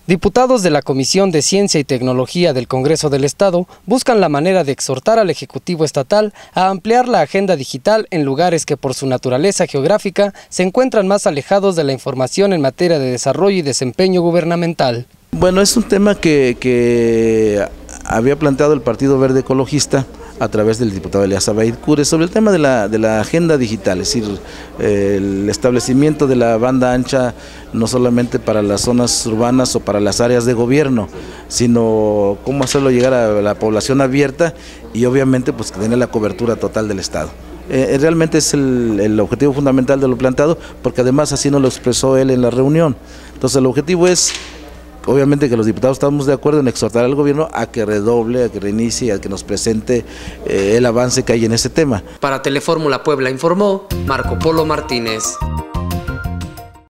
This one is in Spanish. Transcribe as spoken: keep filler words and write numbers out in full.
Diputados de la Comisión de Ciencia y Tecnología del Congreso del Estado buscan la manera de exhortar al Ejecutivo Estatal a ampliar la agenda digital en lugares que por su naturaleza geográfica se encuentran más alejados de la información en materia de desarrollo y desempeño gubernamental. Bueno, es un tema que, que había planteado el Partido Verde Ecologista a través del diputado Elías Sabaid Cure sobre el tema de la, de la agenda digital, es decir, eh, el establecimiento de la banda ancha no solamente para las zonas urbanas o para las áreas de gobierno, sino cómo hacerlo llegar a la población abierta y obviamente pues tener la cobertura total del Estado. Eh, realmente es el, el objetivo fundamental de lo planteado, porque además así nos lo expresó él en la reunión. Entonces el objetivo es, obviamente, que los diputados estamos de acuerdo en exhortar al gobierno a que redoble, a que reinicie, a que nos presente eh, el avance que hay en ese tema. Para Telefórmula Puebla informó Marco Polo Martínez.